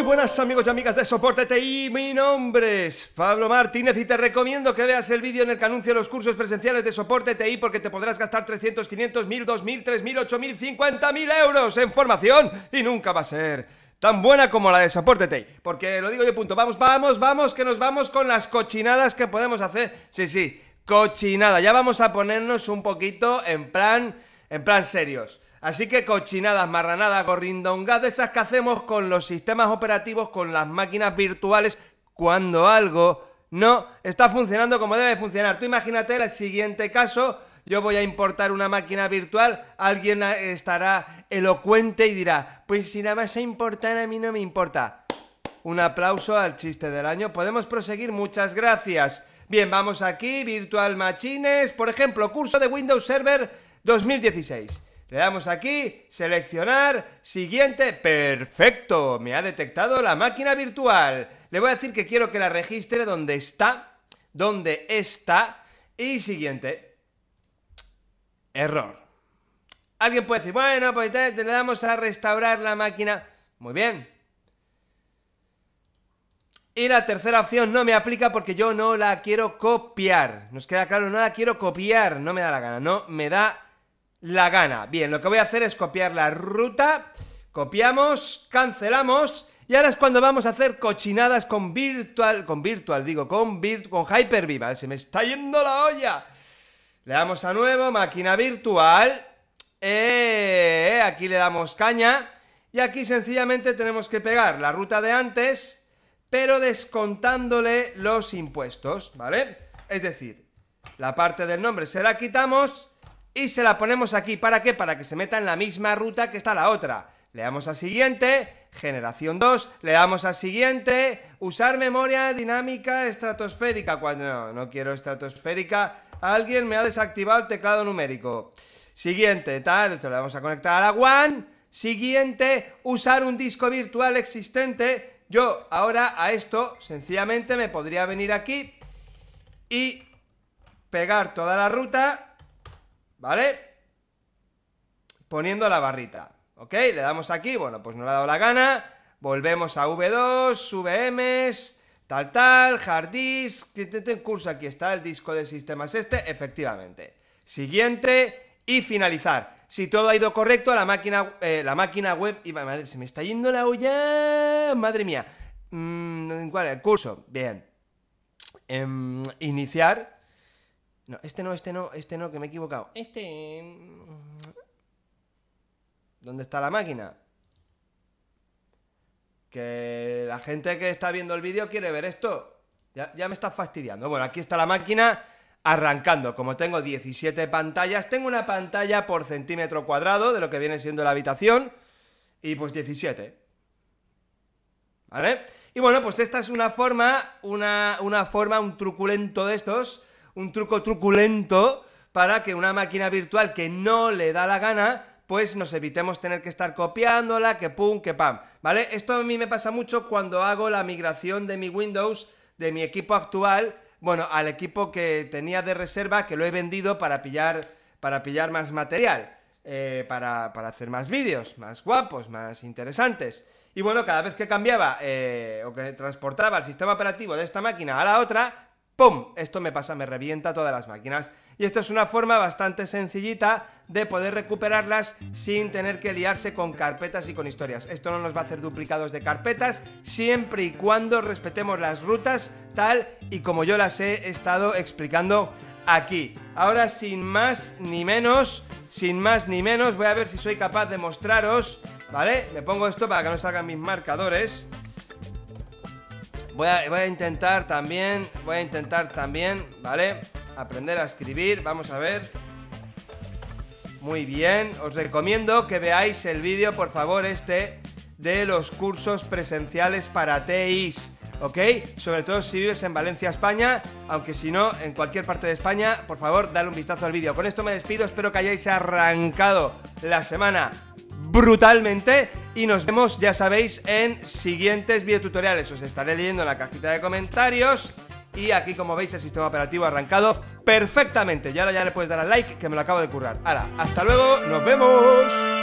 buenas amigos y amigas de Soporte TI, mi nombre es Pablo Martínez y te recomiendo que veas el vídeo en el que anuncio los cursos presenciales de Soporte TI porque te podrás gastar 300, 500, 1000, 2000, 3000, 8000, 50.000 euros en formación y nunca va a ser tan buena como la de Soporte TI, porque lo digo yo punto, vamos, que nos vamos con las cochinadas que podemos hacer, sí, cochinada, ya vamos a ponernos un poquito en plan serios. Así que cochinadas, marranadas, gorrindongadas, esas que hacemos con los sistemas operativos, con las máquinas virtuales, cuando algo no está funcionando como debe funcionar. Tú imagínate el siguiente caso, yo voy a importar una máquina virtual, alguien estará elocuente y dirá, pues si nada más a importar a mí no me importa. Un aplauso al chiste del año, podemos proseguir, muchas gracias. Bien, vamos aquí, Virtual Machines, por ejemplo, curso de Windows Server 2016. Le damos aquí, seleccionar, siguiente, perfecto, me ha detectado la máquina virtual. Le voy a decir que quiero que la registre donde está, y siguiente. Error. Alguien puede decir, bueno, pues le damos a restaurar la máquina. Muy bien. Y la tercera opción no me aplica porque yo no la quiero copiar. ¿Nos queda claro? No la quiero copiar, no me da la gana, no me da la gana. Bien, lo que voy a hacer es copiar la ruta, copiamos, cancelamos, y ahora es cuando vamos a hacer cochinadas con Hyper-V. Se me está yendo la olla. Le damos a nuevo, máquina virtual, aquí le damos caña, y aquí sencillamente tenemos que pegar la ruta de antes, pero descontándole los impuestos, ¿vale? Es decir, la parte del nombre se la quitamos y se la ponemos aquí. ¿Para qué? Para que se meta en la misma ruta que está la otra. Le damos a siguiente, generación 2, le damos a siguiente, usar memoria dinámica estratosférica. Cuando no quiero estratosférica, alguien me ha desactivado el teclado numérico. Siguiente, tal, esto le vamos a conectar a la WAN. Siguiente, usar un disco virtual existente. Yo ahora a esto sencillamente me podría venir aquí y pegar toda la ruta, ¿vale? Poniendo la barrita, ¿ok? Le damos aquí, bueno, pues no le ha dado la gana, volvemos a V2, VMs, tal, hard disk, curso, aquí está el disco de sistemas efectivamente. Siguiente y finalizar. Si todo ha ido correcto, la máquina web, y madre, se me está yendo la olla, madre mía. ¿Cuál es el curso? Bien. Iniciar. No, este no, que me he equivocado. ¿Dónde está la máquina? Que la gente que está viendo el vídeo quiere ver esto. Ya me está fastidiando. Bueno, aquí está la máquina arrancando. Como tengo 17 pantallas, tengo una pantalla por centímetro cuadrado de lo que viene siendo la habitación. Y pues 17. ¿Vale? Y bueno, pues esta es una forma, un truculento de estos, un truco truculento para que una máquina virtual que no le da la gana, pues nos evitemos tener que estar copiándola, que pum, que pam, ¿vale? Esto a mí me pasa mucho cuando hago la migración de mi Windows, de mi equipo actual, bueno, al equipo que tenía de reserva, que lo he vendido para pillar más material, para hacer más vídeos, más guapos, más interesantes. Y bueno, cada vez que cambiaba, o que transportaba el sistema operativo de esta máquina a la otra, ¡pum! Esto me pasa, me revienta todas las máquinas. Y esto es una forma bastante sencillita de poder recuperarlas sin tener que liarse con carpetas y con historias. Esto no nos va a hacer duplicados de carpetas, siempre y cuando respetemos las rutas tal y como yo las he estado explicando aquí. Ahora, sin más ni menos, voy a ver si soy capaz de mostraros, ¿vale? Me pongo esto para que no salgan mis marcadores. Voy a intentar también, ¿vale? Aprender a escribir, vamos a ver. Muy bien, os recomiendo que veáis el vídeo, por favor, de los cursos presenciales para TIs, ¿ok? Sobre todo si vives en Valencia, España, aunque si no, en cualquier parte de España, por favor, dale un vistazo al vídeo. Con esto me despido, espero que hayáis arrancado la semana brutalmente y nos vemos, ya sabéis, en siguientes videotutoriales. Os estaré leyendo en la cajita de comentarios. Y aquí, como veis, el sistema operativo ha arrancado perfectamente. Y ahora ya le puedes dar al like, que me lo acabo de currar. ¡Hala! ¡Hasta luego! ¡Nos vemos!